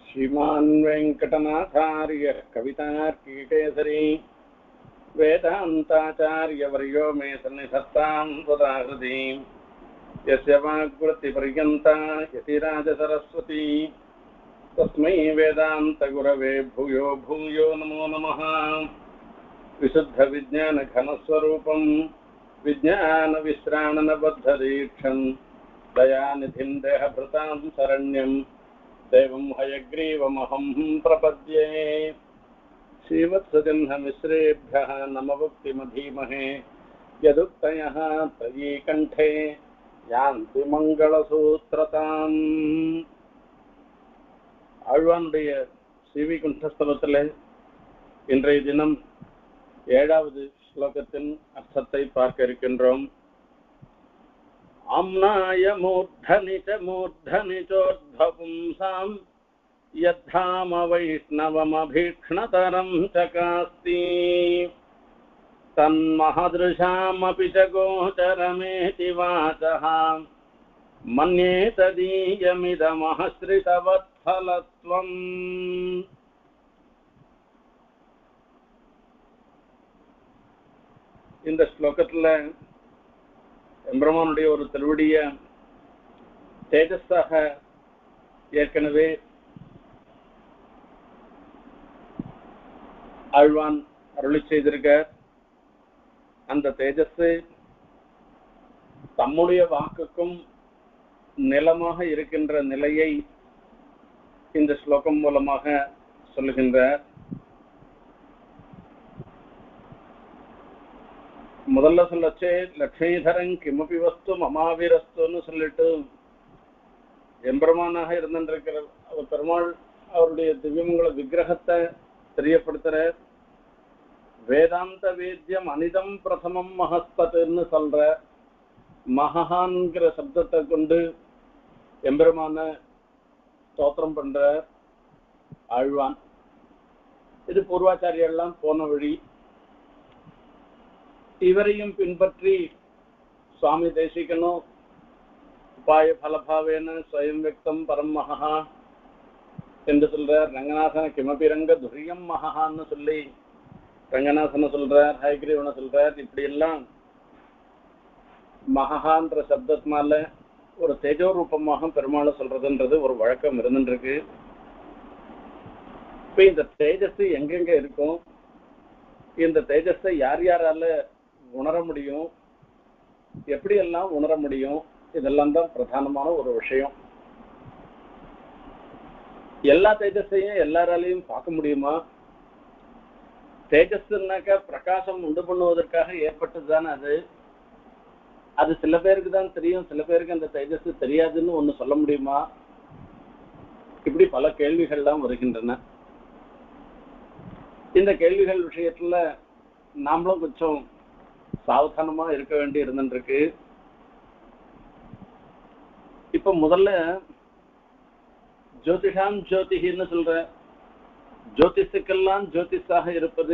श्रीमान् वेङ्कटनाथार्य कवितार्किकेसरी वेदान्ताचार्यवर्यो मे सन्निधत्तां सदा हृदि यस्य वाग्वृत्तिपर्यन्ता यतिराजसरस्वती तस्मै वेदान्तगुरवे भूयो भूयो नमो नमः। विशुद्धविज्ञानघनस्वरूपं विज्ञानविश्राणनबद्धदीक्षं दयानिधिं देहभृतां शरण्यं देवं हयग्रीवमहं प्रपद्ये। श्रीवत्सजह्नमिश्रेभ्यः नमवक्तिमधीमहे यदुक्तयः त्रयी कण्ठे यान्ति मङ्गलसूत्रताम्। ஆழ்வானுடைய சிவி குண்டஸ்தலத்திலே இன்றைய தினம் 7வது ஸ்லோகத்தின் அர்த்தத்தை பார்க்க இருக்கின்றோம். ஆம்னாய மூர்தனி சோர்த்வபும்சாம் யத்தாம வைஷ்ணவமபீக்ஷ்ணதரம் சகாஸ்தி தன்மஹத்ருஷாமபி ச கோச்சரமேதி வாசः மன்யே ததீயமிதமஹஸ்ரிதவத்ஃபலத்வம். இந்த ஸ்லோகத்துல எம்பெருமானுடைய ஒரு திருவடிய தேஜஸாக ஏற்கனவே ஆழ்வான் அருளி செய்திருக்க அந்த தேஜஸ் தம்முடைய வாக்குக்கும் நிலமாக இருக்கின்ற நிலையை இந்த ஸ்லோகம் மூலமாக சொல்லுகின்றார். முதல்ல சொல்லச்சே லக்ஷ்மீதரன் கிமபி வஸ்து மமாவீரஸ்துன்னு சொல்லிட்டு எம்பெருமானாக இருந்திருக்கிற பெருமாள் அவருடைய திவ்யமங்கள விக்கிரகத்தை தெரியப்படுத்துற வேதாந்த வேத்தியம் அனிதம் பிரதமம் மகஸ்பத்துன்னு சொல்ற மகான்கிற சப்தத்தை கொண்டு எம்பெருமான ஸ்தோத்திரம் பண்ற ஆழ்வான். இது பூர்வாச்சாரியெல்லாம் போன வழி. இவரையும் பின்பற்றி சுவாமி தேசிகனும் உபாய பலபாவேன ஸ்வயம் வியக்தம் பரம் மகா என்று சொல்றார். ரங்கநாதன கிமபி ரங்க துரியம் மகான்னு சொல்லி ரங்கநாதனை சொல்றார், ஹயக்ரீவனை சொல்றார். இப்படி எல்லாம் மகான்ற சப்தத்தினால ஒரு தேஜோ ரூபமாக பெருமாளை சொல்றதுன்றது ஒரு வழக்கம் இருந்துருக்கு. இப்ப இந்த தேஜஸ் எங்கெங்க இருக்கும், இந்த தேஜஸை யார் யாரால உணர முடியும், எப்படி எல்லாம் உணர முடியும், இதெல்லாம் தான் பிரதானமான ஒரு விஷயம். எல்லா தேஜஸையும் எல்லாராலையும் பார்க்க முடியுமா? தேஜஸ்னாக்க பிரகாசம் உண்டு பண்ணுவதற்காக ஏற்பட்டதுதானே அது. அது சில பேருக்கு தான் தெரியும், சில பேருக்கு அந்த தேஜஸ் தெரியாதுன்னு ஒண்ணு சொல்ல முடியுமா? இப்படி பல கேள்விகள்லாம் வருகின்றன. இந்த கேள்விகள் விஷயத்துல நாமளும் கொஞ்சம் சாவதானமா இருக்க வேண்டி இருந்துருக்கு. இப்ப முதல்ல ஜோதிஷாம் ஜோதிஹின்னு சொல்ற, ஜோதிஷுக்கெல்லாம் ஜோதிஷாக இருப்பது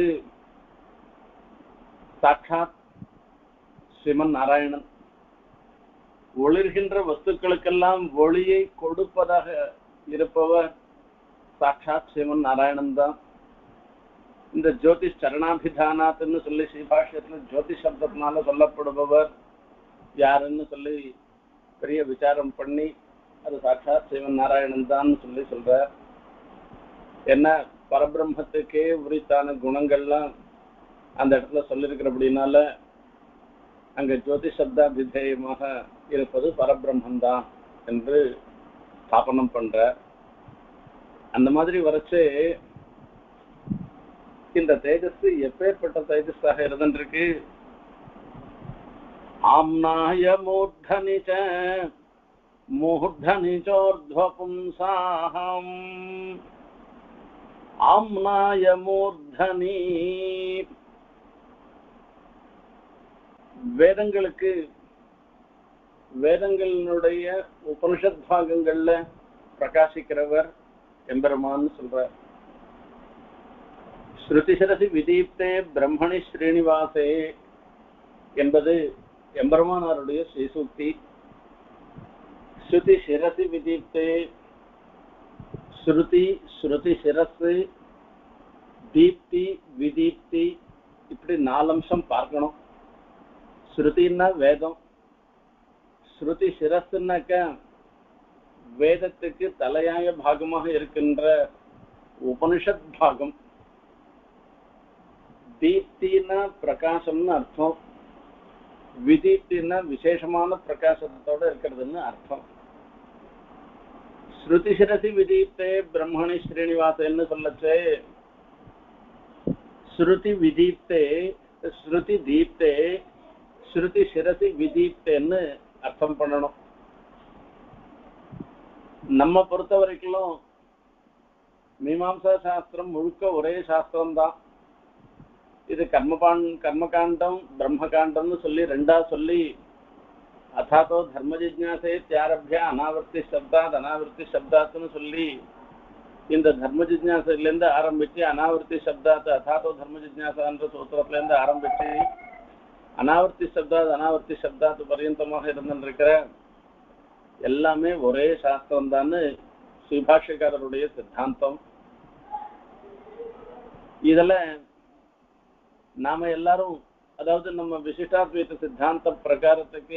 சாட்சாத் ஸ்ரீமன் நாராயணன். ஒளிர்கின்ற வஸ்துக்களுக்கெல்லாம் ஒளியை கொடுப்பதாக இருப்பவர் சாட்சாத் ஸ்ரீமன் நாராயணன் தான். இந்த ஜோதிஷ் சரணாபிதானாத்னு சொல்லி ஸ்ரீபாஷ்யத்துல ஜோதிஷ் சப்தத்தினால சொல்லப்படுபவர் யாருன்னு சொல்லி பெரிய விசாரம் பண்ணி அது சாட்சாத் ஸ்ரீமன் நாராயணன் தான் சொல்லி சொல்றார். என்ன பரபிரம்மத்துக்கே உரித்தான குணங்கள்லாம் அந்த இடத்துல சொல்லியிருக்கிறபடினால அங்க ஜோதிஷ் சப்தாபிதேயமாக இருப்பது பரபிரம்மந்தான் என்று ஸ்தாபனம் பண்ற. அந்த மாதிரி வரைச்சு இந்த தேஜஸ் எப்பேற்பட்ட தேஜஸாக இருந்திருக்கு. ஆம்னாய மூர்தனிச்ச மூர்தனிச்சோர்த்வபும்சாஹம். ஆம்னாய மூர்தனி வேதங்களினுடைய உபனிஷத் பாகங்கள்ல பிரகாசிக்கிறவர் எம்பெருமான்னு சொல்ற. ஸ்ருதிசரசி விதீப்தே பிரம்மணி ஸ்ரீனிவாசே என்பது எம்பெருமானாருடைய ஸ்ரீசூக்தி. ஸ்ருதி சிரசி விதீப்தே ஸ்ருதி, ஸ்ருதி சிரசு, தீப்தி, விதீப்தி, இப்படி 4 அம்சம் பார்க்கணும். ஸ்ருதின்னா வேதம், ஸ்ருதி சிரஸ்னாக்க வேதத்துக்கு தலையாய பாகமாக இருக்கின்ற உபனிஷத் பாகம். தீப்தினா பிரகாசம்னு அர்த்தம், விதீப்தினா விசேஷமான பிரகாசத்தோட இருக்கிறதுன்னு அர்த்தம். ஸ்ருதி சிரசி விதீப்தே பிரம்மணி ஸ்ரீனிவாசன்னு சொல்லச்சே, ஸ்ருதி விதீப்தே, ஸ்ருதி தீப்தே, ஸ்ருதி சிரசி விதீப்தேன்னு அர்த்தம் பண்ணணும். நம்ம பொறுத்த வரைக்கும் மீமாம்சா சாஸ்திரம் முழுக்க ஒரே சாஸ்திரம் தான். இது கர்மகாண்டம் பிரம்மகாண்டம்னு சொல்லி ரெண்டா சொல்லி, அதாத்தோ தர்ம ஜிஜ்ஞாசே தியாரபியா அனாவர்த்தி சப்தாத் அனாவர்த்தி சப்தாத்னு சொல்லி, இந்த தர்ம ஜிஜ்ஞாசிலேருந்து ஆரம்பிச்சு அனாவர்த்தி சப்தாத் அதாத்தோ தர்ம ஜிஜ்ஞாசான்ற சூத்திரத்திலேருந்து ஆரம்பிச்சு அனாவர்த்தி சப்தாத் பர்யந்தமாக இருந்திருக்கிற எல்லாமே ஒரே சாஸ்திரம் தான் ஸ்ரீபாஷ்யக்காரருடைய சித்தாந்தம். இதுல நாம எல்லாரும், அதாவது நம்ம விசிஷ்டாத்வைத சித்தாந்த பிரகாரத்துக்கு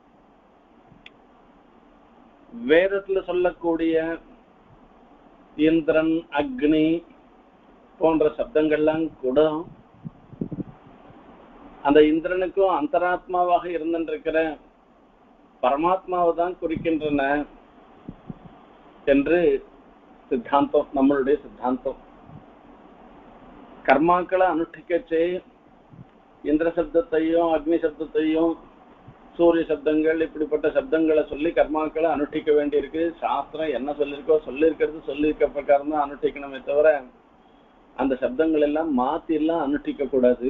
வேதத்துல சொல்லக்கூடிய இந்திரன், அக்னி போன்ற சப்தங்கள்லாம் கூட அந்த இந்திரனுக்கும் அந்தராத்மாவாக இருந்திருக்கிற பரமாத்மாவை தான் குறிக்கின்றன என்று சித்தாந்தம், நம்மளுடைய சித்தாந்தம். கர்மாக்களை அனுஷ்டிக்கச்சே இந்திர சப்தத்தையும் அக்னி சப்தத்தையும் சூரிய சப்தங்கள் இப்படிப்பட்ட சப்தங்களை சொல்லி கர்மாக்களை அனுஷ்டிக்க வேண்டியிருக்கு. சாஸ்திரம் என்ன சொல்லியிருக்கோ சொல்லியிருக்க பிரகாரம் தான் அனுஷ்டிக்கணுமே தவிர அந்த சப்தங்கள் எல்லாம் மாத்தி எல்லாம் அனுஷ்டிக்க கூடாது.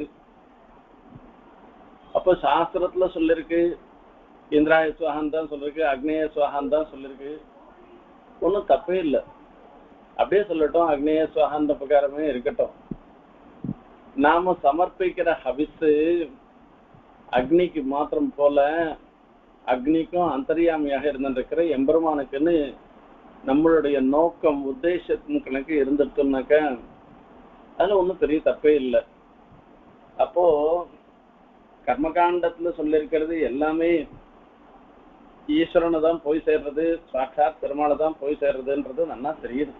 அப்போ சாஸ்திரத்துல சொல்லிருக்கு இந்திராய சுவாகன் தான் சொல்லிருக்கு, அக்னேய சுவாகன் தான் சொல்லிருக்கு. ஒன்றும் தப்பே இல்லை, அப்படியே சொல்லட்டும், அக்னேய சுவாகன்ற பிரகாரமே இருக்கட்டும். நாம சமர்ப்பிக்கிற ஹவிஸு அக்னிக்கு மாத்திரம் போல அக்னிக்கும் அந்தரியாமியாக இருந்திருக்கிற எம்பெருமானுக்குன்னு நம்மளுடைய நோக்கம் உத்தேசத்தின் கணக்கு இருந்துட்டோம்னாக்க அதுல ஒன்றும் பெரிய தப்பே இல்லை. அப்போ கர்மகாண்டத்துல சொல்லியிருக்கிறது எல்லாமே ஈஸ்வரனை தான் போய் சேர்றது, சாட்சாத் பெருமாளை தான் போய் சேர்றதுன்றது நல்லா தெரியுது.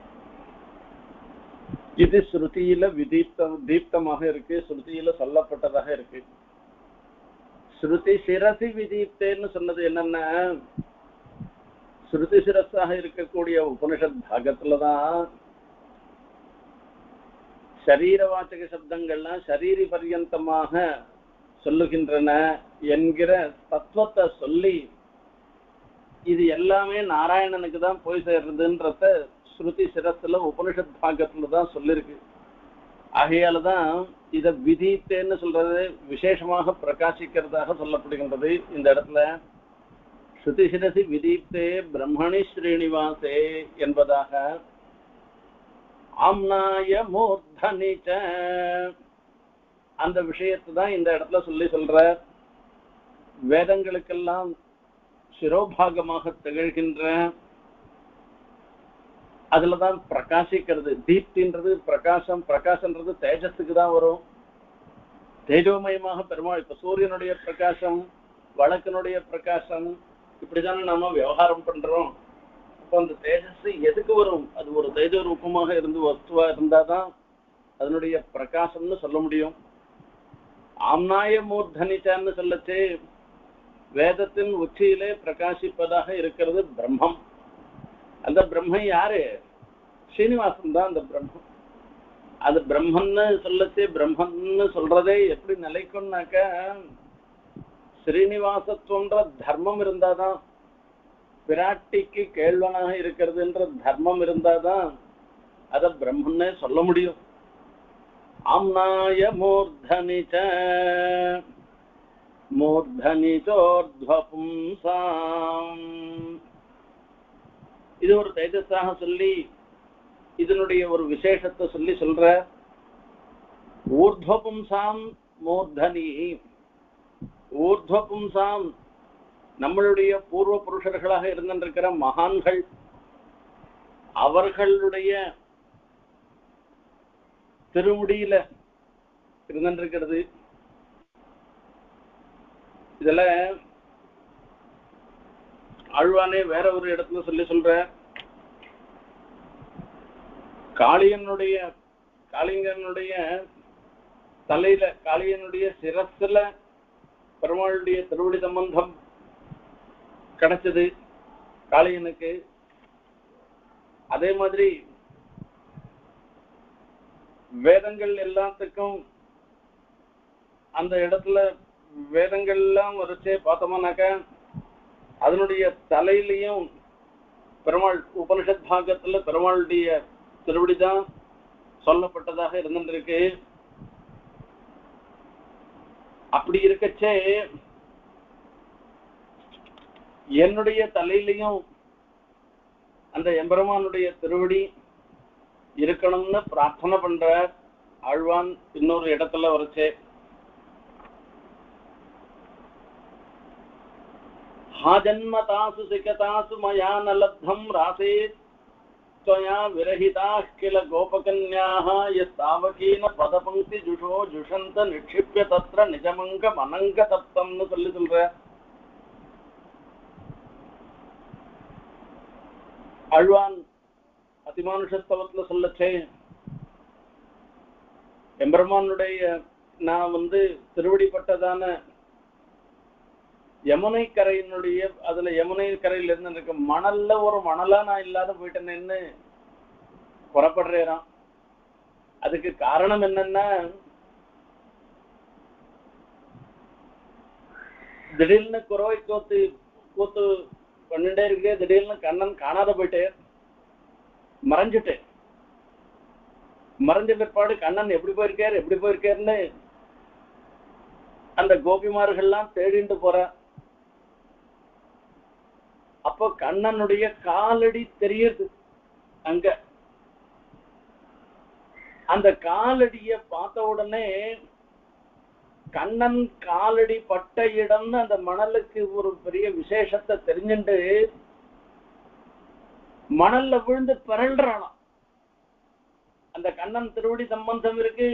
இது ஸ்ருதியில தீப்தமாக இருக்கு, ஸ்ருதியில சொல்லப்பட்டதாக இருக்கு. ஸ்ருதி சிரசி விதீப்தேன்னு சொன்னது என்னன்னா, ஸ்ருதி சிரஸாக இருக்கக்கூடிய உபனிஷத் பாகத்துலதான் சரீரவாச்சக சப்தங்கள்லாம் சரீரி பர்யந்தமாக சொல்லுகின்றன என்கிற தத்துவத்தை சொல்லி இது எல்லாமே நாராயணனுக்கு தான் போய் சேர்றதுன்றத ஸ்ருதி சிரஸ்ல உபனிஷத் பாகத்துல தான் சொல்லிருக்கு. ஆகையாலதான் இத விதித்தேன்னு சொல்றது விசேஷமாக பிரகாசிக்கிறதாக சொல்லப்படுகின்றது. இந்த இடத்துல ஸ்ருதி சிரசி விதீப்தே பிரம்மணி ஸ்ரீனிவாசே என்பதாக ஆம்னாய மூர்தனிச்ச அந்த விஷயத்தை தான் இந்த இடத்துல சொல்ற. வேதங்களுக்கெல்லாம் சிரோபாகமாக திகழ்கின்ற, அதுலதான் பிரகாசிக்கிறது. தீப்தின்றது பிரகாசம், பிரகாசன்றது தேஜஸுக்கு தான் வரும். தேஜோமயமாக பெருமாள், இப்ப சூரியனுடைய பிரகாசம், வழக்கனுடைய பிரகாசம், இப்படிதானே நாம விவகாரம் பண்றோம். அப்போ அந்த தேஜஸ் எதுக்கு வரும்? அது ஒரு தேஜ ரூபமாக இருந்து வஸ்துவா இருந்தாதான் அதனுடைய பிரகாசம்னு சொல்ல முடியும். ஆம்னாய மூர்தனிச்சான்னு சொல்லச்சு வேதத்தின் உச்சியிலே பிரகாசிப்பதாக இருக்கிறது பிரம்மம். அந்த பிரம்மம் யாரு? ஸ்ரீனிவாசன் தான் அந்த பிரம்மம். அது பிரம்மன்னு சொல்லச்சு, பிரம்மன்னு சொல்றதே எப்படி நிலைக்கும்னாக்க ஸ்ரீனிவாசத்துவன்ற தர்மம் இருந்தாதான், பிராட்டிக்கு கேள்வனாக இருக்கிறதுன்ற தர்மம் இருந்தாதான் அத பிரம்மன்னே சொல்ல முடியும். ஆம்னாய மூர்தனிச்ச மூர்தனிச்சோர்த்வபும்சாம், இது ஒரு தேஜஸாக சொல்லி இதனுடைய ஒரு விசேஷத்தை சொல்லி சொல்ற. ஊர்த்வபும்சாம் மூர்தனி, ஊர்த்வபும்சாம் நம்மளுடைய பூர்வ புருஷர்களாக இருந்திருக்கிற மகான்கள், அவர்களுடைய திருமுடியில இருந்திருக்கிறது. இதுல ஆழ்வானே வேற ஒரு இடத்துல சொல்ற காளிங்கனுடைய தலையில காளியனுடைய சிரஸ்ல பெருமாளுடைய திருவடி சம்பந்தம் கிடைச்சது காளியனுக்கு. அதே மாதிரி வேதங்கள் எல்லாத்துக்கும் அந்த இடத்துல வேதங்கள் எல்லாம் வரைச்சே பார்த்தோம்னாக்க அதனுடைய தலையிலையும் பெருமாள் உபனிஷத் பாகத்துல பெருமாளுடைய திருவடிதான் சொல்லப்பட்டதாக இருந்திருக்கு. அப்படி இருக்கச்சே என்னுடைய தலையிலையும் அந்த எம்பெருமானுடைய திருவடி இருக்கணும்னு பிரார்த்தனை பண்ற ஆழ்வான் இன்னொரு இடத்துல வரைச்சே. ஹாஜன்மதாசு சிகதாசு மயா நலப்தம் ராசே त्वया विरहिताः किल गोपकन्याः यस्तावकीन पदपंक्ति जुषो जुषन्त निक्षिप्य तत्र निजमंग मनंग तप्तம்னு சொல்ற ஆழ்வான் அதிமானுஷஸ்தவத்துல சொல்லச்சே எம்பெருமானுடைய நான் திருவடிப்பட்டதான யமுனை கரையினுடைய அதுல யமுனை கரையில இருந்து இருக்க மணல்ல ஒரு மணலா நான் இல்லாத போயிட்டேன்னு புறப்படுறேன். அதுக்கு காரணம் என்னன்னா திடீர்னு குறவை கூத்து பண்ணிட்டே இருக்கு. திடீர்னு கண்ணன் காணாத போயிட்டே மறைஞ்சிட்டேன். மறைஞ்ச பிற்பாடு கண்ணன் எப்படி போயிருக்காருன்னு அந்த கோபிமார்கள்லாம் தேடிட்டு போற. அப்போ கண்ணனுடைய காலடி தெரியுது. அங்க அந்த காலடிய பார்த்த உடனே கண்ணன் காலடி பட்ட இடம்னு அந்த மணலுக்கு ஒரு பெரிய விசேஷத்தை தெரிஞ்சுட்டு மணல்ல விழுந்து பிறல்றானாம். அந்த கண்ணன் திருவடி சம்பந்தம் இருக்கு.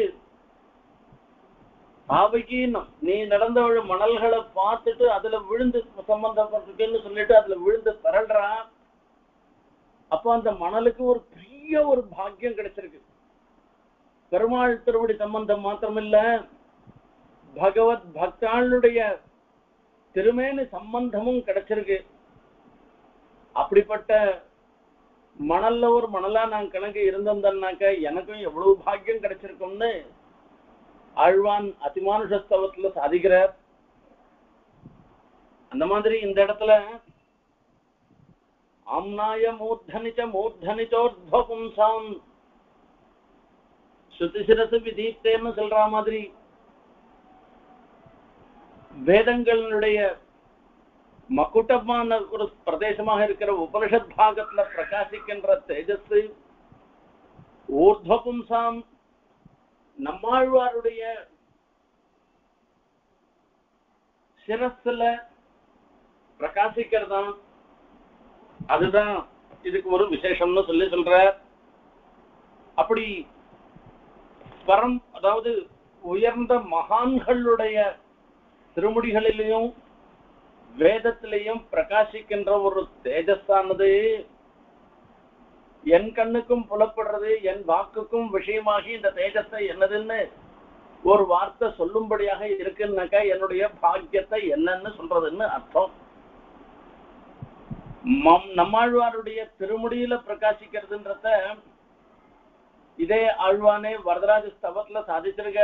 பாவகீனம் நீ நடந்த மணல்களை பார்த்துட்டு அதுல விழுந்து சம்பந்தப்பட்டிருக்குன்னு சொல்லிட்டு அதுல விழுந்து பிறல்றான். அப்போ அந்த மணலுக்கு ஒரு பெரிய ஒரு பாக்கியம் கிடைச்சிருக்கு. பெருமாள் திருவடி சம்பந்தம் மாத்திரமில்ல, பகவத் பக்தாளுடைய திருமேனி சம்பந்தமும் கிடைச்சிருக்கு. அப்படிப்பட்ட மணல்ல ஒரு மணலா நான் கணக்கு இருந்தேன்னாக்க எனக்கும் எவ்வளவு பாக்கியம் கிடைச்சிருக்கும்னு ஆழ்வான் அதிமானுஷஸ்தவத்துல சாதிக்கிறார். அந்த மாதிரி இந்த இடத்துல ஆம்னாய மூர்தனிச்சோர்த்வபும்சாம் ஸ்ருதிசிரசு விதீப்தேன்னு சொல்ற மாதிரி வேதங்களுடைய மக்குட்டமான ஒரு பிரதேசமாக இருக்கிற உபனிஷத் பாகத்துல பிரகாசிக்கின்ற தேஜஸ் ஊர்த்வபும்சாம் நம்மாழ்வாருடைய சிரஸ்ல பிரகாசிக்கிறதா. அதுதான் இதுக்கு ஒரு விசேஷம்னு சொல்ற. அப்படி அதாவது உயர்ந்த மகான்களுடைய திருமுடிகளிலையும் வேதத்திலையும் பிரகாசிக்கின்ற ஒரு தேஜஸானது என் கண்ணுக்கும் புலப்படுறது, என் வாக்குக்கும் விஷயமாகி இந்த தேஜஸை என்னதுன்னு ஒரு வார்த்தை சொல்லும்படியாக இருக்குன்னாக்கா என்னுடைய பாக்கியத்தை என்னன்னு சொல்றதுன்னு அர்த்தம். நம்மாழ்வாருடைய திருமுடியில பிரகாசிக்கிறதுன்றத இதே ஆழ்வானே வரதராஜ ஸ்தவத்துல சாதிச்சிருக்க.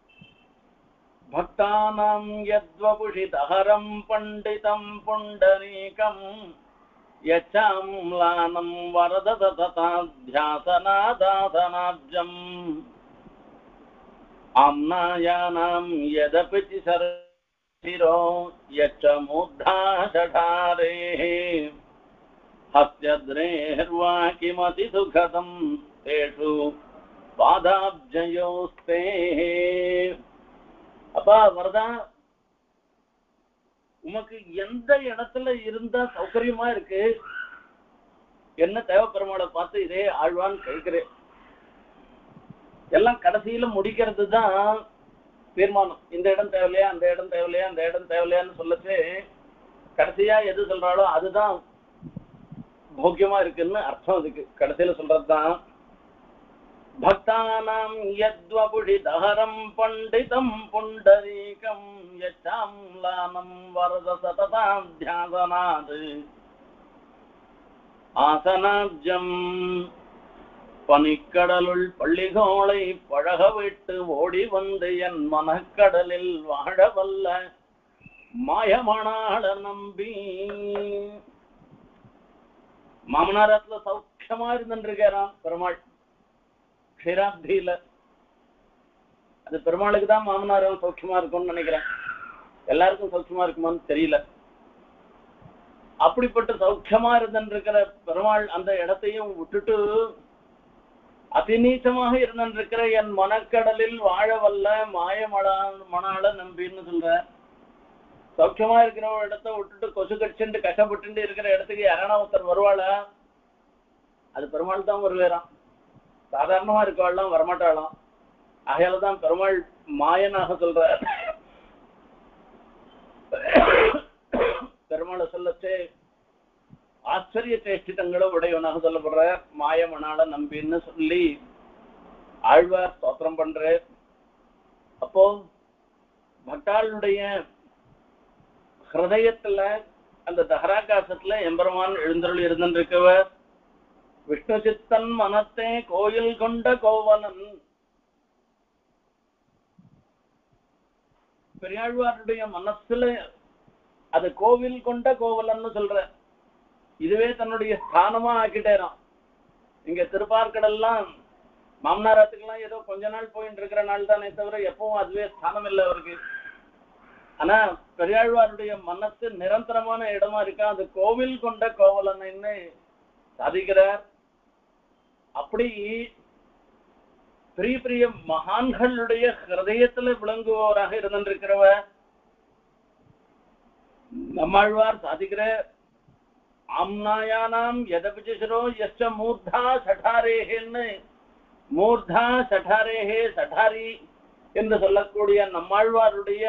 பக்தானாம் யத்வபுஷிதஹரம் பண்டிதம் புண்டரீகம் யச்சாம்லானம் வரதததாத்யாசனாதாசனாப்ஜம் ஆம்னாயானாம் யதபி சரசிரோ யச்சமுத்தாஷடாரேஹ ஹஸ்யத்ரேர்வா கிமதி சுகதம் தேஷு பாதாப்ஜயோஸ்தே. அப்பா வரதா, உமக்கு எந்த இடத்துல இருந்தா சௌகரியமா இருக்கு என்ன தேவப்பெருமாளை பார்த்து இதே ஆழ்வான் கேட்கிறேன். எல்லாம் கடைசியில முடிக்கிறது தான் தீர்மானம். இந்த இடம் தேவையில்லையா, அந்த இடம் தேவையில்லையா, அந்த இடம் தேவையில்லையான்னு சொல்லச்சு கடைசியா எது சொல்றாளோ அதுதான் போக்கியமா இருக்குன்னு அர்த்தம். அதுக்கு கடைசியில சொல்றதுதான் பக்தானாம் யத்வபுஷி தஹரம் பண்டிதம் புண்டரீகம் யச்சாம்லானம் வரத சததாம் தியாசனாத் ஆசனாஜம் பனிக்கடலுள் பள்ளிகோளை பழக விட்டு ஓடி வந்து என் மனக்கடலில் வாழவல்ல மாயமணாள நம்பி. மாமனாரத்துல சௌக்கியமா இருந்துருக்காராம் பெருமாள் க்ஷீராப்தியில. அது பெருமாளுக்கு தான் மாமனாரும் சௌக்கியமா இருக்கும்னு நினைக்கிறேன், எல்லாருக்கும் சௌக்கியமா இருக்குமான்னு தெரியல. அப்படிப்பட்ட சௌக்கியமா இருந்திருக்கிற பெருமாள் அந்த இடத்தையும் விட்டுட்டு அதிநீச்சமாக இருந்திருக்கிற என் மனக்கடலில் வாழ வல்ல மணாள நம்பின்னு சொல்ற. சௌக்கியமா இருக்கிற ஒரு இடத்த விட்டுட்டு கொசு கடிச்சுட்டு கஷ்டப்பட்டு இருக்கிற இடத்துக்கு யாரான ஒருத்தர் வருவாளா? அது பெருமாள் தான் வருவேறான். சாதாரணமா இருக்கவாள்லாம் வரமாட்டாளாம். ஆகையாலதான் பெருமாள் மாயனாக சொல்ற. பெருமாளை சொல்லச்சே ஆச்சரிய சேஷ்டிதங்களும் உடையவனாக சொல்லப்படுற மாயமணாள நம்பின்னு சொல்லி ஆழ்வார் ஸ்தோத்திரம் பண்ற. அப்போ பக்தாளுடைய ஹிருதயத்துல அந்த தஹராகாசத்துல எம்பெருமான் எழுந்தருள் இருந்திருக்கவர். விஷ்ணு சித்தன் மனத்தே கோயில் கொண்ட கோவலன். பெரியாழ்வாருடைய மனசுல அது கோவில் கொண்ட கோவலன்னு சொல்ற. இதுவே தன்னுடைய ஸ்தானமா ஆக்கிட்டேராம். இங்க திருப்பார்கடல்லாம் மாமனாரத்துக்கெல்லாம் ஏதோ கொஞ்ச நாள் போயிட்டு இருக்கிற நாள் தானே தவிர எப்பவும் அதுவே ஸ்தானம் இல்லை அவருக்கு. ஆனா பெரியாழ்வாருடைய மனசு நிரந்தரமான இடமா இருக்கா. அது கோவில் கொண்ட கோவலன்னு சாதிக்கிறார். அப்படி பெரிய பெரிய மகான்களுடைய ஹிருதயத்துல விளங்குபவராக இருந்திருக்கிறவர் நம்மாழ்வார் சாதிக்கிற. ஆம்னாயானாம் எதபிசிரோ எஸ்ட மூர்தா சடாரேன்னு, மூர்தா சடாரேஹே சடாரி என்று சொல்லக்கூடிய நம்மாழ்வாருடைய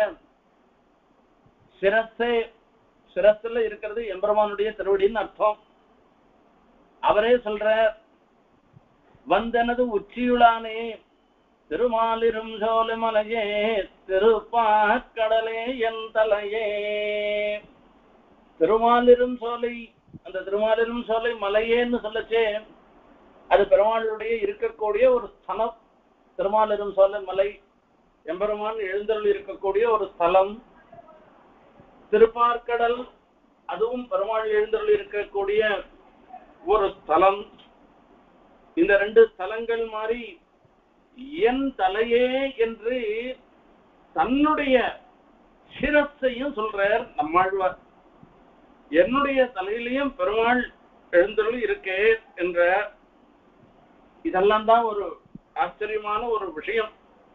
சிரஸ்ல இருக்கிறது எம்பெருமானுடைய திருவடின்னு அர்த்தம். அவரே சொல்ற, வந்தனது உச்சியுளானே திருமாலிரும் சோலைமலையே திருப்பாக்கடலே என் தலையே. திருமாலிரும் சோலை, அந்த திருமாலிரும் சோலை மலையேன்னு சொல்லச்சே அது பெருமாளுடைய இருக்கக்கூடிய ஒரு ஸ்தலம். திருமாலிரும் சோலை மலை எம்பெருமான் எழுந்தருள் இருக்கக்கூடிய ஒரு ஸ்தலம். திருப்பார்கடல் அதுவும் பெருமாள் எழுந்தருள் இருக்கக்கூடிய ஒரு ஸ்தலம். இந்த ரெண்டு ஸ்தலங்கள் மாதிரி என் தலையே என்று தன்னுடைய சிரஸையும் சொல்றார் நம்மாழ்வார். என்னுடைய தலையிலையும் பெருமாள் எழுந்தருள் இருக்கே என்ற. இதெல்லாம் தான் ஒரு ஆச்சரியமான ஒரு விஷயம்.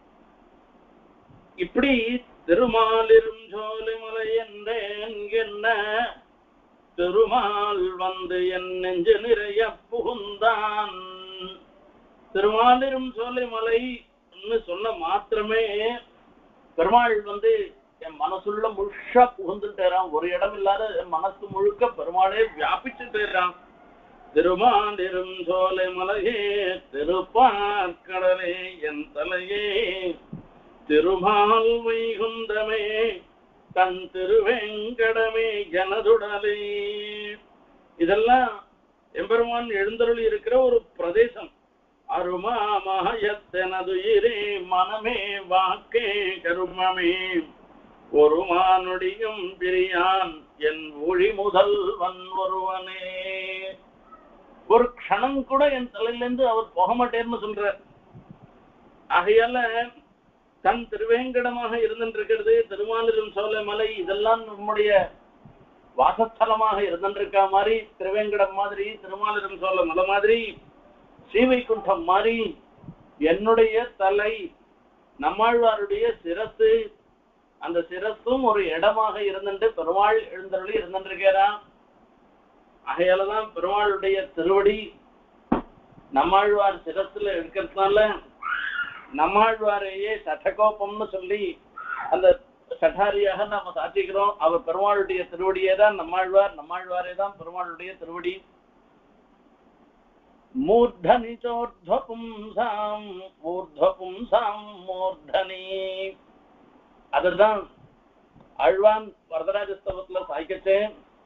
இப்படி திருமாலிரும் சோலைமலை என்றேன் என்ன, திருமால் வந்து என் நெஞ்சு நிறைய புகுந்தான். திருமாலிரும் சோலைமலை சொன்ன மாத்திரமே பெருமாள் வந்து என் மனசுள்ள முழுஷா புகுந்துட்டாராம். ஒரு இடம் இல்லாத என் மனசு முழுக்க பெருமாளே வியாபிச்சுட்டாராம். திருமாலிரும் சோலைமலையே திருப்பார்கடலே என் தலையே திருமால் வைகுந்தமே தன் திருவேங்கடமே எனதுடலே. இதெல்லாம் எம்பெருமான் எழுந்தருள் இருக்கிற ஒரு பிரதேசம். அருமாமயத்தனதுயிரே மனமே வாக்கே கருமமே ஒரு மானுடியும் பிரியான் என் ஒளி முதல்வன் ஒருவனே. ஒரு க்ஷணம் கூட என் தலையிலிருந்து அவர் போக மாட்டேன்னு சொல்றார். ஆகையால தன் திருவேங்கடமாக இருந்திருக்கிறது திருமாலிரும் சோலை மலை. இதெல்லாம் நம்முடைய வாசஸ்தலமாக இருந்திருக்கா மாதிரி திருவேங்கடம் மாதிரி திருமாலிரும் சோலை மலை மாதிரி ஸ்ரீவைகுண்டம் மாதிரி என்னுடைய தலை நம்மாழ்வாருடைய சிரசு, அந்த சிரசும் ஒரு இடமாக இருந்துட்டு பெருமாள் எழுந்தருளி இருந்திருக்கிறான். ஆகையாலதான் பெருமாளுடைய திருவடி நம்மாழ்வார் சிரத்துல இருக்கிறதுனால நம்மாழ்வாரையே சடகோபம்னு சொல்லி அந்த சட்டாரியாக நாம சாட்சிக்கிறோம். அவர் பெருமாளுடைய திருவடியே தான் நம்மாழ்வார், நம்மாழ்வாரே தான் பெருமாளுடைய திருவடி. மூர்தனி சோர்த்வபும்சாம் ஊர்த்வபும்சாம் மூர்தனி. அதுதான் ஆழ்வான் வரதராஜஸ்தவத்துல சாய்க்கச்சே.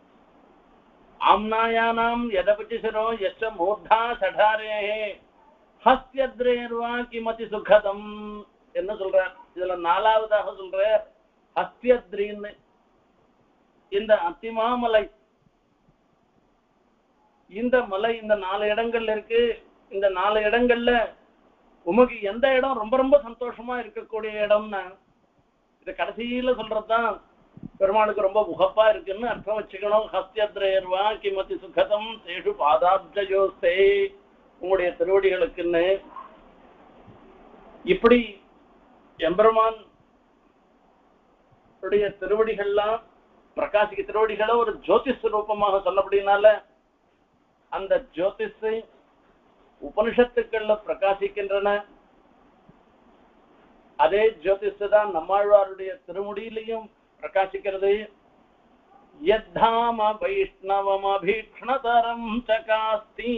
ஆம்னாயானாம் யதபச்சிசிரோ யச்ச மூர்தா சடாரே ஹஸ்யத்ரேர்வா கிமதி சுகதம் என்ன சொல்ற. இதுல நாலாவதாக சொல்ற ஹஸ்யத்ரின்னு. இந்த அத்திமாமலை, இந்த மலை இந்த 4 இடங்கள்ல இருக்கு. இந்த 4 இடங்கள்ல உமக்கு எந்த இடம் ரொம்ப ரொம்ப சந்தோஷமா இருக்கக்கூடிய இடம்னா இத கடைசியில சொல்றதுதான் பெருமாளுக்கு ரொம்ப உகப்பா இருக்குன்னு அர்த்தம் வச்சுக்கணும். ஹஸ்யத்ரேர்வா கிமதி சுகதம் தேஷு பாதாப்ஜயோஸ்தே, உங்களுடைய திருவடிகளுக்குன்னு. இப்படி எம்பெருமான் திருவடிகள்லாம் பிரகாசிக்க திருவடிகளை ஒரு ஜோதிஷ் ரூபமாக சொல்லப்படினால அந்த ஜோதிஷ் உபனிஷத்துக்கள்ல பிரகாசிக்கின்றன. அதே ஜோதிஷ் தான் நம்மாழ்வாருடைய திருமுடியிலையும் பிரகாசிக்கிறது. யத்தாம வைஷ்ணவம் அபீக்ஷ்ணதரம் சகாஸ்தி,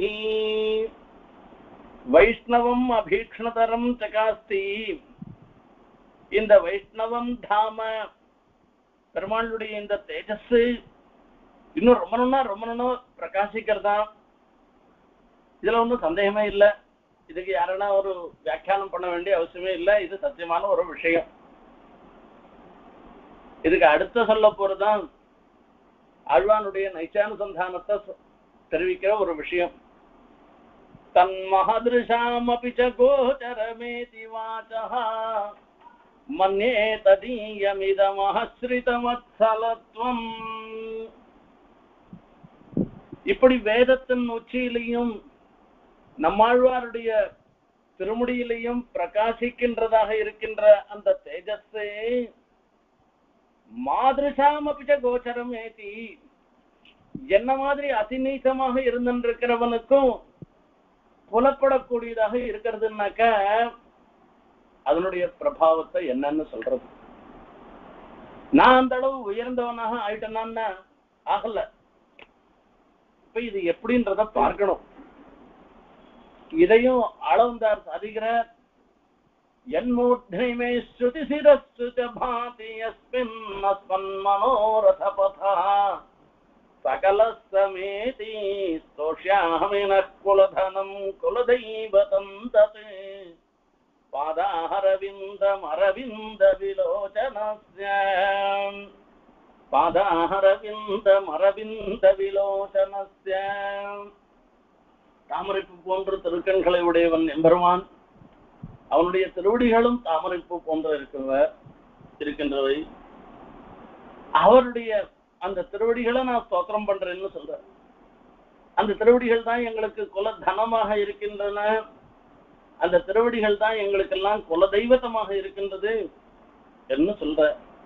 வைஷ்ணவம் அபீக்ஷ்ணதரம் சகாஸ்தி. இந்த வைஷ்ணவம் தாம பெருமாளுடைய இந்த தேஜஸ் இன்னும் ரொம்ப நாள் பிரகாசிக்கிறதா. இதுல ஒன்றும் சந்தேகமே இல்லை. இதுக்கு யாருன்னா ஒரு வியாக்கியானம் பண்ண வேண்டிய அவசியமே இல்லை. இது சத்தியமான ஒரு விஷயம். இதுக்கு அடுத்த சொல்ல போறதுதான் ஆழ்வானுடைய நைச்சானுசந்தானத்தை தெரிவிக்கிற ஒரு விஷயம். தன் மகதிருஷாமபி ச கோச்சரமேதி வாசஹ மன்யே ததீயமிதமஹஸ்ரிதவத்சலத்வம். இப்படி வேதத்தின் உச்சியிலையும் நம்மாழ்வாருடைய திருமுடியிலையும் பிரகாசிக்கின்றதாக இருக்கின்ற அந்த தேஜஸே மாதிருஷாமபிச்ச கோச்சரம் ஏத்தி, என்ன மாதிரி அதிநீசமாக இருந்திருக்கிறவனுக்கும் புலப்படக்கூடியதாக இருக்கிறதுனாக்க அதனுடைய பிரபாவத்தை என்னன்னு சொல்றது. நான் அந்த அளவு உயர்ந்தவனாக ஆயிட்டேனான்னு ஆகல. இப்ப இது எப்படின்றத பார்க்கணும். இதையும் அளந்தார் சாதிக்கிறார். யன்மூர்த்னிமே ஸ்ருதி சிரஸ்ஸு ச பாதி யஸ்மின் அஸ்மன் மனோரத பதா சகலஸ்ஸமேதி ஸ்தோஷ்யாமினः குலதனம் குலதெய்வதம் தத் பாதாரவிந்த விலோச்சனஸ்ய பாதாரவிந்த விலோச்சனஸ்ய. தாமரைப்பு போன்ற திருக்கண்களை உடையவன் எம்பெருமான். அவனுடைய திருவடிகளும் தாமரைப்பு போன்ற இருக்கின்றவை. அவருடைய அந்த திருவடிகளை நான் ஸ்தோத்திரம் பண்றேன்னு சொல்ற. அந்த திருவடிகள் தான் எங்களுக்கு குல தனமாக இருக்கின்றன. அந்த திருவடிகள் தான் எங்களுக்கெல்லாம் குல தெய்வத்தமாக இருக்கின்றது என்ன சொல்ற.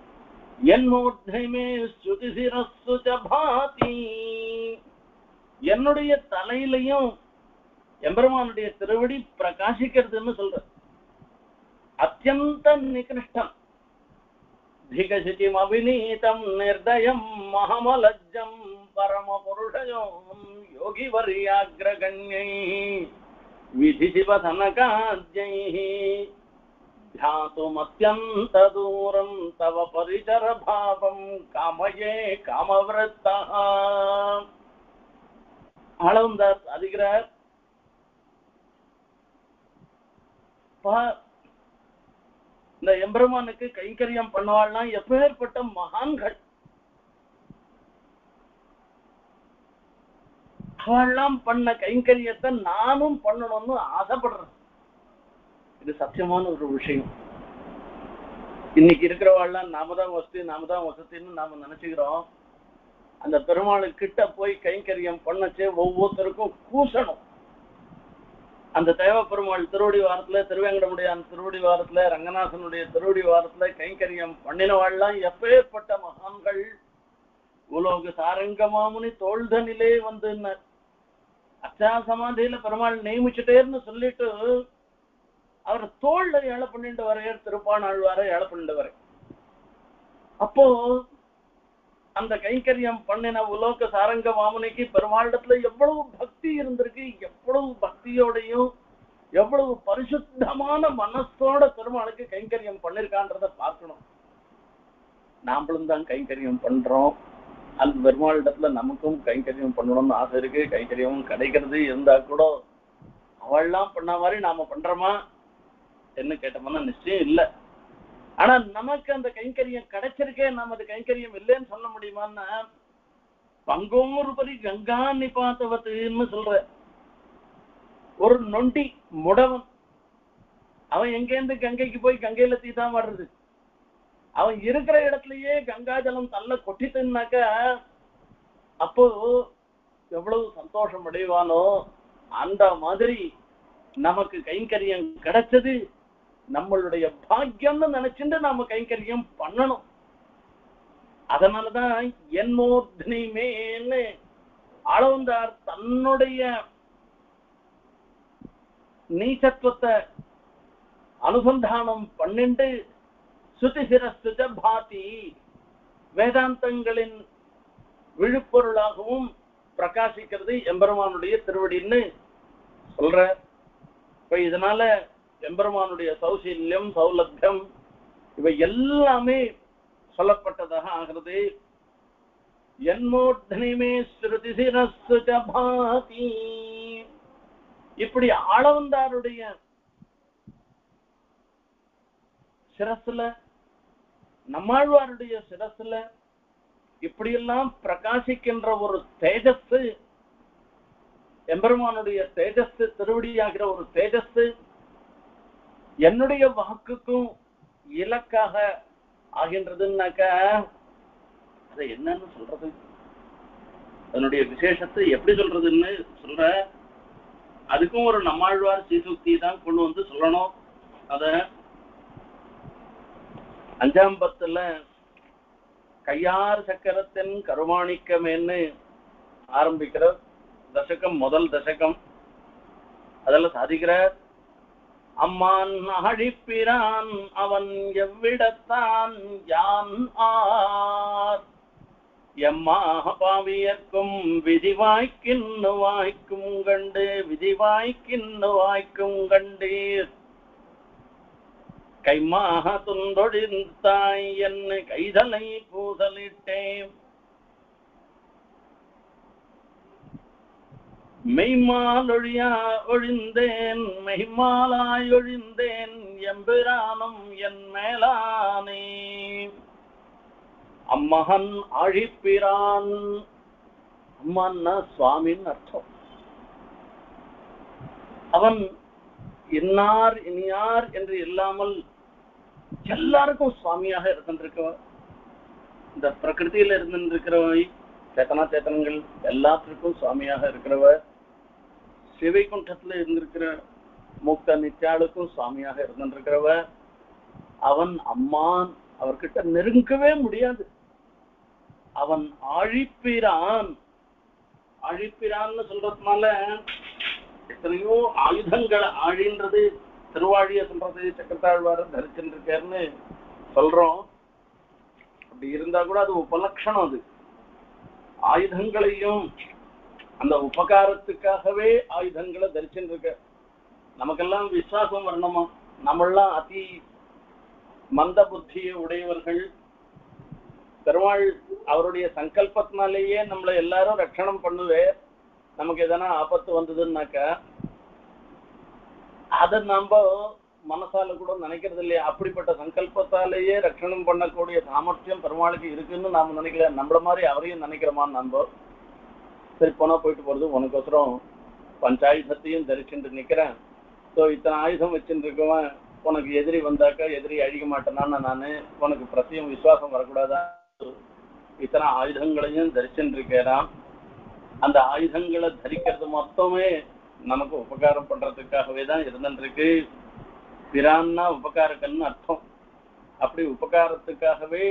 என்னுடைய தலையிலையும் எம்பெருமானுடைய திருவடி பிரகாசிக்கிறதுன்னு சொல்ற. அத்தியந்த நிகிருஷ்டம் திகசிதிம் அவிநீதம் நிர்தயம் மகமலஜ்ஜம் பரம புருஷயோம் யோகி வர்யாக்ரகண்யை விதி சிவதனகாஜ்யை ध्यातुमत्यन्त दूरं तव परिचर भावं कामये कामवृत्तः. ஆளவந்தார் அதிகிறார். இந்த எம்பெருமானுக்கு கைங்கரியம் பண்ணுவாள்னா எப்பேற்பட்ட மகான்கள். அவெல்லாம் பண்ண கைங்கரியத்தை நானும் பண்ணணும்னு ஆசைப்படுறேன். இது சத்தியமான ஒரு விஷயம். இன்னைக்கு இருக்கிறவாள்லாம் நாம தான் வசதின்னு நாம நினைச்சுக்கிறோம். அந்த பெருமாளுக்கிட்ட போய் கைங்கரியம் பண்ணச்சே ஒவ்வொருத்தருக்கும் கூசணும். அந்த தேவ பெருமாள் திருவடி வாரத்துல, திருவேங்கடமுடியான் திருவடி வாரத்துல, ரங்கநாதனுடைய திருவடி வாரத்துல கைங்கரியம் பண்ணினவாள்லாம் எப்பேற்பட்ட மகான்கள். உலோக சாரங்க மாமுனி தோள்தனிலே வந்து அச்சா சமாதியில பெருமாள் நியமிச்சுட்டேன்னு சொல்லிட்டு அவர் தோல்ல ஏழை பண்ணிட்டு வரையர் திருப்பாணாழ்வார ஏழை பண்ணிட்டு வர. அப்போ அந்த கைங்கரியம் பண்ணின உலோக சாரங்க மாமுனிக்கு பெருமாளிடத்துல எவ்வளவு பக்தி இருந்திருக்கு, எவ்வளவு பக்தியோடையும் எவ்வளவு பரிசுத்தமான மனசோட பெருமாளுக்கு கைங்கரியம் பண்ணிருக்கான்றத பார்க்கணும். நாமளும் தான் கைங்கரியம் பண்றோம். அந்த பெருமாளிடத்துல நமக்கும் கைங்கரியம் பண்ணணும்னு ஆசை இருக்கு. கைங்கரியம் கிடைக்கிறது இருந்தா கூட அவள்லாம் பண்ண மாதிரி நாம பண்றோமா என்ன கேட்டோம்னா நிச்சயம் இல்லை. ஆனா நமக்கு அந்த கைங்கரியம் கிடைச்சிருக்கே, நாம அது கைங்கரியம் இல்லைன்னு சொல்ல முடியுமான்னா, பங்கோரு பரி கங்கா நிபாத்தவத்துன்னு சொல்ற ஒரு நொண்டி முடவன் அவன் எங்கேருந்து கங்கைக்கு போய் கங்கையில தீதான் வர்றது. அவன் இருக்கிற இடத்துலயே கங்கா ஜலம் தள்ள கொட்டிட்டுனாக்க அப்போ எவ்வளவு சந்தோஷம் அடைவானோ. அந்த மாதிரி நமக்கு கைங்கரியம் கிடைச்சது நம்மளுடைய பாக்கியம்னு நினைச்சுட்டு நாம கைங்கரியம் பண்ணணும். அதனாலதான் என்மோர்தனிமேன்னு ஆளவந்தார் தன்னுடைய நீச்சத்துவத்தை அனுசந்தானம் பண்ணிண்டு சுதிசிரஸ்துஜ பாதி வேதாந்தங்களின் விழுப்பொருளாகவும் பிரகாசிக்கிறது எம்பெருமானுடைய திருவடின்னு சொல்ற. இப்ப இதனால எம்பெருமானுடைய சௌசல்யம் சௌலபியம் இவை எல்லாமே சொல்லப்பட்டதாக ஆகிறது. என்மோர்தனிமே ஸ்ருதிசிரஸ்துஜ பாதி இப்படி ஆளவந்தாருடைய சிரசுல நம்மாழ்வாருடைய சிரசுல இப்படியெல்லாம் பிரகாசிக்கின்ற ஒரு தேஜஸ் எம்பெருமானுடைய தேஜஸ் திருவடியாகிற ஒரு தேஜஸ் என்னுடைய வாக்குக்கும் இலக்காக ஆகின்றதுன்னாக்க அதை என்னன்னு சொல்றது, அதனுடைய விசேஷத்தை எப்படி சொல்றதுன்னு சொல்ற. அதுக்கும் ஒரு நம்மாழ்வார் சீசுக்தி தான் கொண்டு வந்து சொல்லணும். அத 5ஆம் பத்துல கையார் சக்கரத்தின் கருமாணிக்கமேன்னு ஆரம்பிக்கிற தசகம் முதல் தசகம். அதெல்லாம் சாதிக்கிற அம்மான் அழிப்பிரான் அவன் எவ்விடத்தான் யான் ஆர் எம்மாக பாவியர்க்கும் விதிவாய்க்கின்னு வாய்க்கும் கண்டு விதிவாய்க்கின்னு வாய்க்கும் கண்டீர் கைமாக துண்டொழிந்தாய் என்ன கைதலை பூசலிட்டேன் மெய்மால் ஒழியா ஒழிந்தேன் மெய்மாலாய் ஒழிந்தேன் எம்பிரானும் என் மேலானே. அம்மகன் அழிப்பிரான், அம்மான்னா சுவாமின்னு அர்த்தம். அவன் இன்னார் இனியார் என்று இல்லாமல் எல்லாருக்கும் சுவாமியாக இருந்திருக்கவன். இந்த பிரகிருதியில இருந்திருக்கிறவை சேத்தனா சேத்தனங்கள் எல்லாத்திற்கும் சுவாமியாக இருக்கிறவர். சிவைகுண்டத்துல இருந்திருக்கிற முக்த நித்யாளுக்கும் சுவாமியாக இருந்திருக்கிறவர். அவன் அம்மான், அவர்கிட்ட நெருங்கவே முடியாது. அவன் ஆழிப்பிரான், ஆழிப்பிரான்னு சொல்றதுனால எத்தனையோ ஆயுதங்கள் ஆழின்றது திருவாழிய சொல்றது சக்கரத்தாழ்வார தரிச்சுருக்காருன்னு சொல்றோம். அப்படி இருந்தா கூட அது உபலட்சணம். அது ஆயுதங்களையும் அந்த உபகாரத்துக்காகவே ஆயுதங்களை தரிச்சுருக்க. நமக்கெல்லாம் விசுவாசம் வரணுமா? நம்மெல்லாம் அதி மந்த புத்தியை உடையவர்கள். பெருமாள் அவருடைய சங்கல்பத்தினாலேயே நம்மளை எல்லாரும் ரட்சணம் பண்ணுவே. நமக்கு எதனா ஆபத்து வந்ததுன்னாக்க அதை நம்ம மனசால கூட நினைக்கிறது இல்லையா? அப்படிப்பட்ட சங்கல்பத்தாலேயே ரட்சணம் பண்ணக்கூடிய சாமர்த்தியம் பெருமாளுக்கு இருக்குன்னு நாம நினைக்கல. நம்மள மாதிரி அவரையும் நினைக்கிறோமான்னு நம்ம. சரி போனா போயிட்டு போறது, உனக்கோசரம் பஞ்சாயுதத்தையும் தரிச்சுட்டு நிக்கிறேன். ஸோ இத்தனை ஆயுதம் வச்சுட்டு இருக்கவன் உனக்கு எதிரி வந்தாக்கா எதிரி அழிக்க மாட்டேனான்னு நானு உனக்கு பிரத்தியம் விசுவாசம் வரக்கூடாதா? இத்தனை ஆயுதங்களையும் தரிச்சுட்டு இருக்கிறான். அந்த ஆயுதங்களை தரிக்கிறது மொத்தமே நமக்கு உபகாரம் பண்றதுக்காகவே தான் இருந்துருக்கு. பிரான்னா உபகாரக்கன்னு அர்த்தம். அப்படி உபகாரத்துக்காகவே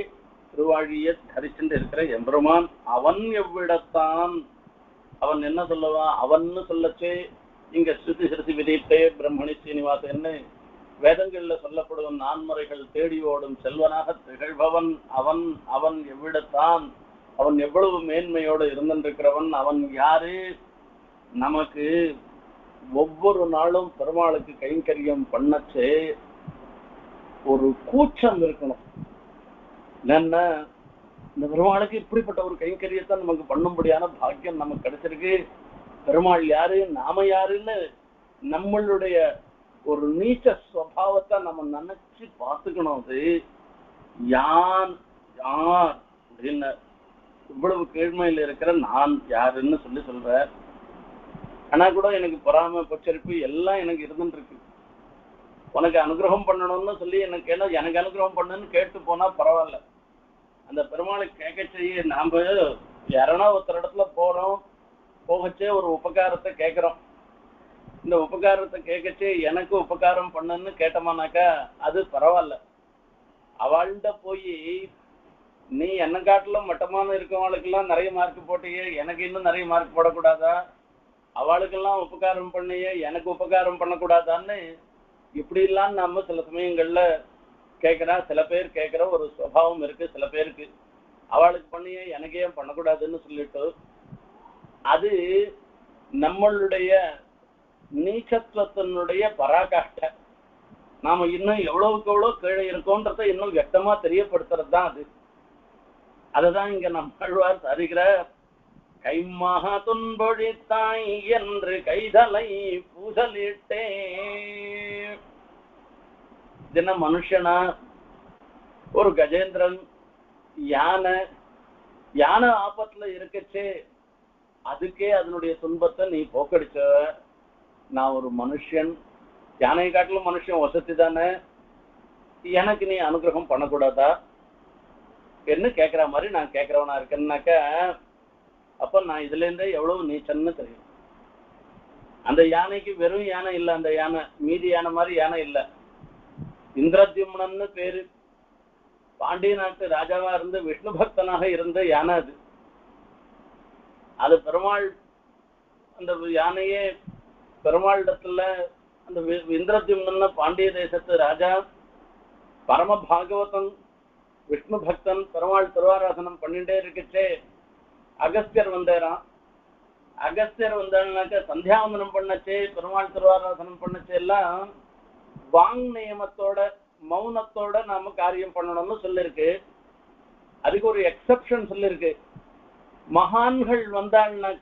திருவாழியை தரிச்சுட்டு இருக்கிற எம்பெருமான் அவன் எவ்விடத்தான் அவன் என்ன சொல்லுவான் அவன்னு சொல்லச்சே இங்க ஸ்ருதி சிறுசி விதித்தே பிரம்மணி சீனிவாசன்னு வேதங்கள்ல சொல்லப்படும் நான்முறைகள் தேடி ஓடும் செல்வனாக திகழ்பவன் அவன் அவன் எவ்விடத்தான் அவன் எவ்வளவு மேன்மையோடு இருந்திருக்கிறவன் அவன் யாரு நமக்கு ஒவ்வொரு நாளும் பெருமாளுக்கு கைங்கரியம் பண்ணச்சே ஒரு கூச்சம் இருக்கணும். என்னன்னா இந்த பெருமாளுக்கு இப்படிப்பட்ட ஒரு கைங்கரியத்தை நமக்கு பண்ணும்படியான பாக்கியம் நமக்கு கிடைச்சிருக்கு. பெருமாள் யாரு நாம யாருன்னு நம்மளுடைய ஒரு நீச்ச சுவாவத்தை நம்ம நினைச்சு பார்த்துக்கணும். அது யார் யார் அப்படின்னு இவ்வளவு கீழ்மையில இருக்கிற நான் யாருன்னு சொல்ற. ஆனா கூட எனக்கு பொறாமை பொச்சரிப்பு எல்லாம் எனக்கு இருந்துட்டு இருக்கு. உனக்கு அனுகிரகம் பண்ணணும்னு சொல்லி எனக்கு அனுகிரகம் பண்ணுன்னு கேட்டு போனா பரவாயில்ல. அந்த பெருமாளுக்கு கேட்க செய்ய நாம யாரனா ஒருத்தர் இடத்துல போறோம், போகச்சே ஒரு உபகாரத்தை கேட்கிறோம். இந்த உபகாரத்தை கேட்கச்சே எனக்கு உபகாரம் பண்ணுன்னு கேட்டோமானாக்கா அது பரவாயில்ல. அவள்கிட்ட போய் நீ என்ன காட்டிலும் மட்டமான இருக்கவங்களுக்கெல்லாம் நிறைய மார்க் போட்டியே, எனக்கு இன்னும் நிறைய மார்க் போடக்கூடாதா? அவளுக்கெல்லாம் உபகாரம் பண்ணியே எனக்கு உபகாரம் பண்ணக்கூடாதான்னு இப்படி எல்லாம் நாம சில சமயங்கள்ல கேட்கிறா. சில பேர் கேட்கிற ஒரு சுபாவம் இருக்கு சில பேருக்கு. அவளுக்கு பண்ணியே எனக்கு ஏன் பண்ணக்கூடாதுன்னு சொல்லிட்டு அது நம்மளுடைய நீச்சத்துவத்தினுடைய பராகாஷ்டை. நாம இன்னும் எவ்வளவுக்கு எவ்வளவு கீழே இருக்கோன்றத இன்னும் வெட்டமா தெரியப்படுத்துறது தான் அது. அதுதான் இங்க நம்மாழ்வார் சாதிக்கிறார். கைமாக துன்பொழித்தாய் என்று கைதலை பூசலிட்டே. தின மனுஷனா ஒரு கஜேந்திரன் யானை ஆபத்துல இருக்கச்சே அதுக்கே அதனுடைய துன்பத்தை நீ போக்கடிச்ச. நான் ஒரு மனுஷன், யானையை காட்டிலும் மனுஷன் வசதி தானே, எனக்கு நீ அனுகிரகம் பண்ணக்கூடாதா என்ன கேட்கிற மாதிரி நான் கேட்கிறவனா இருக்கேன்னாக்க அப்ப நான் இதுல இருந்தே எவ்வளவு நீச்சன்னு தெரியும். அந்த யானைக்கு வெறும் யானை இல்ல, அந்த யானை மீதி யானை மாதிரி யானை இல்ல. இந்திரத்யும்னன்னு பேரு, பாண்டிய நாட்டு ராஜாவா இருந்து விஷ்ணு பக்தனாக இருந்த யானை அது. அது பெருமாள் அந்த யானையே பெருமாளிடத்துல அந்த இந்திரத்யும்னு பாண்டிய தேசத்து ராஜா பரம பாகவதன் விஷ்ணு பக்தன் பெருமாள் திருவாராசனம் பண்ணிட்டே இருக்கச்சே அகஸ்தியர் வந்தேரான். அகஸ்தியர் வந்தாக்க சந்தியாவந்தனம் பண்ணச்சே பெருமாள் திருவாராசனம் பண்ணச்சே எல்லாம் வாங் நியமத்தோட மௌனத்தோட நாம காரியம் பண்ணணும்னு சொல்லிருக்கு. அதுக்கு ஒரு எக்ஸப்ஷன் சொல்லிருக்கு. மகான்கள் வந்தாள்னாக்க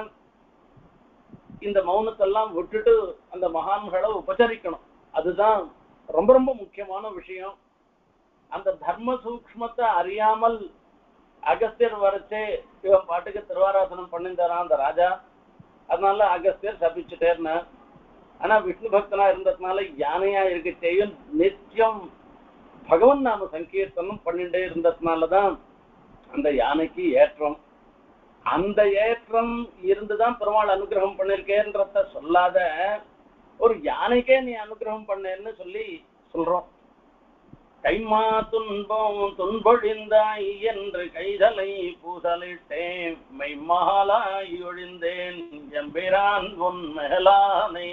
இந்த மௌனத்தெல்லாம் விட்டுட்டு அந்த மகான்களை உபசரிக்கணும். அதுதான் ரொம்ப ரொம்ப முக்கியமான விஷயம். அந்த தர்ம சூக்ஷ்மத்தை அறியாமல் அகஸ்தியர் வரச்சே இவன் பாட்டுக்கு திருவாராசனம் பண்ணிருந்தாரான் அந்த ராஜா. அதனால அகஸ்தியர் சபிச்சுட்டேர்னா. ஆனா விஷ்ணு பக்தனா இருந்ததுனால யானையா இருக்கச்சேயும் நித்தியம் பகவன் நாம சங்கீர்த்தனம் பண்ணிட்டே இருந்ததுனாலதான் அந்த யானைக்கு ஏற்றம். அந்த ஏற்றம் இருந்துதான் பெருமாள் அனுகிரகம் பண்ணிருக்கேன்றத சொல்லாத ஒரு யானைக்கே நீ அனுகிரகம் பண்ணேன்னு சொல்லி சொல்றோம். கைமா துன்பம் துன்பொழிந்தாய் என்று கைதலை பூசலிட்டேன் மெய்மாலாய் ஒழிந்தேன் எம்பிரான் உன் மேலானே.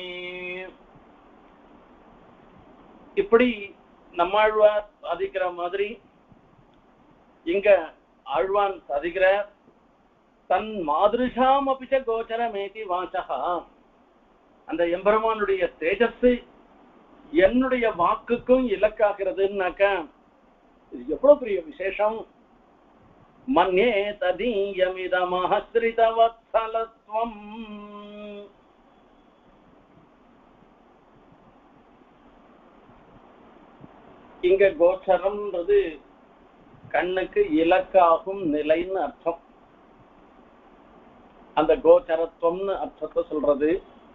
இப்படி நம்மாழ்வார் சாதிக்கிற மாதிரி இங்க ஆழ்வான் சாதிக்கிற தன் மாதிருஷாம் அபிச்ச கோச்சரமேதி வாசகா. அந்த எம்பெருமானுடைய தேஜஸ் என்னுடைய வாக்குக்கும் இலக்காகிறதுனாக்க இது எவ்வளவு பெரிய விசேஷம். மன்யே ததீயமிதமஹஸ்ரிதவத்சலத்வம். இங்க கோச்சரம்ன்றது கண்ணுக்கு இலக்காகும் நிலைன்னு அர்த்தம். அந்த கோச்சரத்துவம்னு அர்த்தத்தை சொல்றது.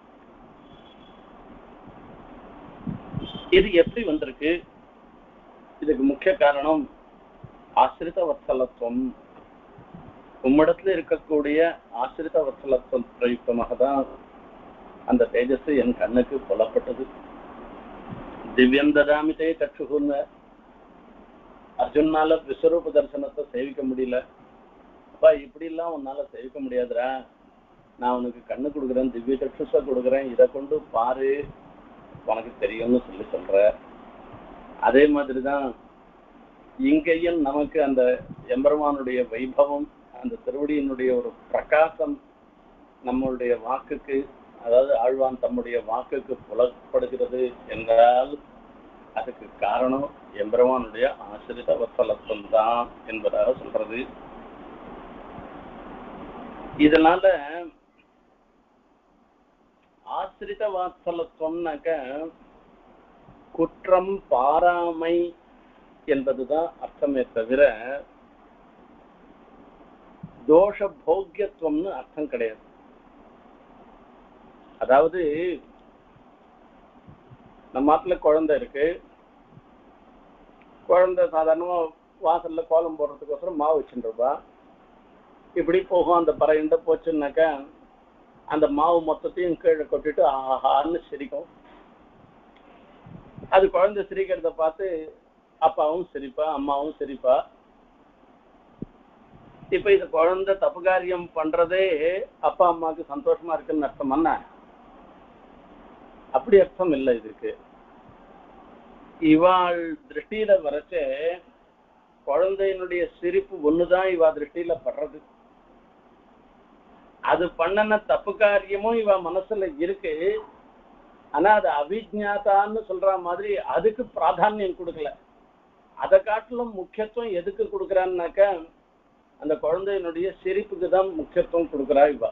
இது எப்படி வந்திருக்கு? இதுக்கு முக்கிய காரணம் ஆசிரித வத்சலத்துவம். உம்மிடத்துல இருக்கக்கூடிய ஆசிரித வத்சலத்துவம் பிரயுக்தமாக தான் அந்த தேஜஸ் என் கண்ணுக்கு புலப்பட்டது. திவ்யம் ததாமிதே கற்றுகுன்னு அர்ஜுனால விஸ்வரூப தரிசனத்தை சேவிக்க முடியல. அப்பா இப்படி எல்லாம் உன்னால சேவிக்க முடியாதுடா, நான் உனக்கு கண்ணு கொடுக்குறேன், திவ்ய சக்ஷுஷ கொடுக்குறேன், இதை கொண்டு பாரு, உனக்கு தெரியும்னு சொல்ற. அதே மாதிரிதான் இங்கேயும் நமக்கு அந்த எம்பெருமானுடைய வைபவம், அந்த திருவடியினுடைய ஒரு பிரகாசம் நம்மளுடைய வாக்குக்கு, அதாவது ஆழ்வான் தம்முடைய வாக்குக்கு புலப்படுகிறது என்றால் அதுக்கு காரணம் எம்பெருமானுடைய ஆசிரித வத்சலத்துவம் தான் என்பதாக சொல்றது. இதனால ஆசிரித வாத்சலத்துவம்னாக்க குற்றம் பாராமை என்பதுதான் அர்த்தமே தவிர தோஷ போக்கியத்துவம்னு அர்த்தம் கிடையாது. அதாவது நம்ம நாட்டுல குழந்தை இருக்கு, குழந்தை சாதாரணமா வாசல்ல கோலம் போடுறதுக்கோசரம் மாவு வச்சுருப்பா. இப்படி போகும், அந்த பறையண்ட போச்சுன்னாக்கா அந்த மாவு மொத்தத்தையும் கீழே கொட்டிட்டு ஆஹான்னு சிரிக்கும். அது குழந்தை சிரிக்கிறத பார்த்து அப்பாவும் சிரிப்பா, அம்மாவும் சிரிப்பா. இப்ப இது குழந்தை தப்பு காரியம் பண்றதே அப்பா அம்மாவுக்கு சந்தோஷமா இருக்குன்னு அர்த்தம் என்ன? அப்படி அர்த்தம் இல்லை இதுக்கு. இவாள் திருஷ்டியில வரைச்ச குழந்தையினுடைய சிரிப்பு ஒண்ணுதான் இவா திருஷ்டியில படுறது. அது பண்ணன தப்பு காரியமும் இவ மனசுல இருக்கு. ஆனா அது அபிஜ்ஞாதான்னு சொல்ற மாதிரி அதுக்கு பிராதானியம் கொடுக்கல. அதை காட்டிலும் முக்கியத்துவம் எதுக்கு கொடுக்குறான்னாக்க அந்த குழந்தையினுடைய சிரிப்புக்கு தான் முக்கியத்துவம் கொடுக்குறா இவ.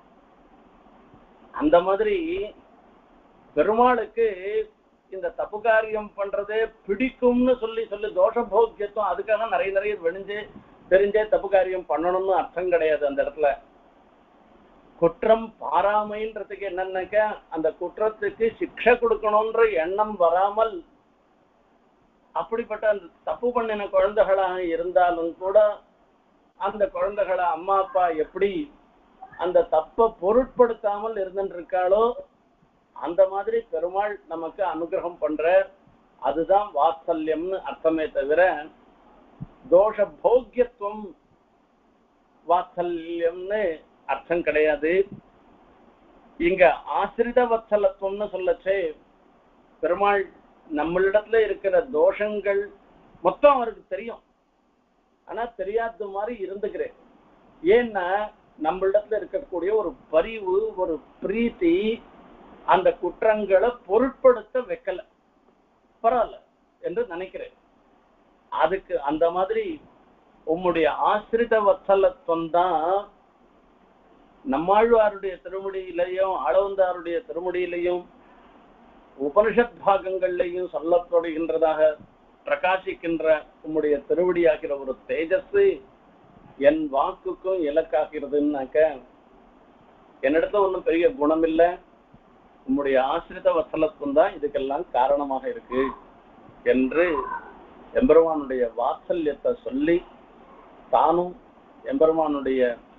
அந்த மாதிரி பெருமாளுக்கு இந்த தப்பு காரியம் பண்றதே பிடிக்கும்னு சொல்லி தோஷ போக்கியத்துவம் அதுக்காக நிறைய வெணிஞ்சு தெரிஞ்சே தப்பு காரியம் பண்ணணும்னு அர்த்தம் கிடையாது. அந்த இடத்துல குற்றம் பாராமைன்றதுக்கு என்னன்னாக்க அந்த குற்றத்துக்கு சிக்ஷை கொடுக்கணும்ன்ற எண்ணம் வராமல், அப்படிப்பட்ட அந்த தப்பு பண்ணின குழந்தைகளாக இருந்தாலும் கூட அந்த குழந்தைகளை அம்மா அப்பா எப்படி அந்த தப்பை பொருட்படுத்தாமல் இருந்துருக்காளோ அந்த மாதிரி பெருமாள் நமக்கு அனுகிரகம் பண்ற. அதுதான் வாத்சல்யம்னு அர்த்தமே தவிர தோஷ போக்கியத்துவம் வாத்சல்யம்னு அர்த்தம் கிடையாது. இங்க ஆசிரித வத்சலத்துவம்னு சொல்லச்சே பெருமாள் நம்மளிடத்துல இருக்கிற தோஷங்கள் மொத்தம் அவருக்கு தெரியும். ஆனா தெரியாத மாதிரி இருந்துக்கிறேன். ஏன்னா நம்மளிடத்துல இருக்கக்கூடிய ஒரு பரிவு, ஒரு பிரீத்தி அந்த குற்றங்களை பொருட்படுத்த வைக்கல, பரவாயில்ல என்று நினைக்கிறேன். அதுக்கு அந்த மாதிரி உம்முடைய ஆசிரித வத்சலத்துவம் தான் நம்மாழ்வாருடைய திருமுடியிலையும் ஆளவந்தாருடைய திருமுடியிலையும் உபனிஷத் பாகங்கள்லையும் சொல்லப்படுகின்றதாக பிரகாசிக்கின்ற உம்முடைய திருவடியாகிற ஒரு தேஜஸ் என் வாக்குக்கும் இலக்காகிறதுனாக்க என்னிடத்துல ஒன்றும் பெரிய குணம் இல்லை, உம்முடைய ஆசிரித வத்சலத்துவம் தான் இதுக்கெல்லாம் காரணமாக இருக்கு என்று எம்பெருமானுடைய வாத்சல்யத்தை சொல்லி தானும் எம்பெருமானுடைய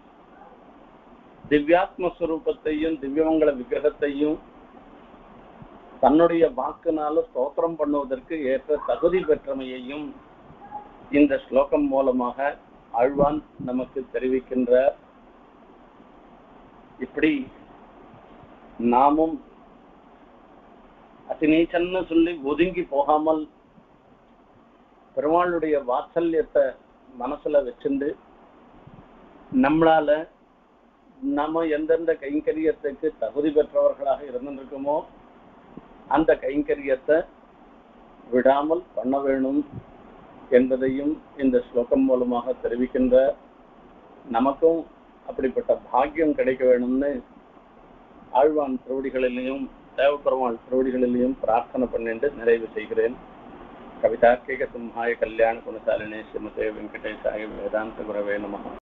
திவ்யாத்மஸ்வரூபத்தையும் திவ்யமங்கள விக்கிரகத்தையும் தன்னுடைய வாக்குனால ஸ்தோத்திரம் பண்ணுவதற்கு ஏற்ற தகுதி பெற்றமையையும் இந்த ஸ்லோகம் மூலமாக ஆழ்வான் நமக்கு தெரிவிக்கின்ற. இப்படி நாமும் அசிநீச்சன்னு சொல்லி ஒதுங்கி போகாமல் பெருமாளுடைய வாத்சல்யத்தை மனசுல வச்சுண்டு நம்மளால நம்ம எந்தெந்த கைங்கரியத்துக்கு தகுதி பெற்றவர்களாக இருந்திருக்கோமோ அந்த கைங்கரியத்தை விடாமல் பண்ண வேணும் என்பதையும் இந்த ஸ்லோகம் மூலமாக தெரிவிக்கின்ற. நமக்கும் அப்படிப்பட்ட பாக்கியம் கிடைக்க வேணும்னு ஆழ்வான் திருவடிகளிலையும் தேவபெருமாள் திருவடிகளிலையும் பிரார்த்தனை பண்ணிட்டு நிறைவு செய்கிறேன். கவிதார்க்கிக சிம்ஹாய கல்யாண குணசாலினே ஸ்ரீமதே வெங்கடேசாய வேதாந்த குரவே நமஹ.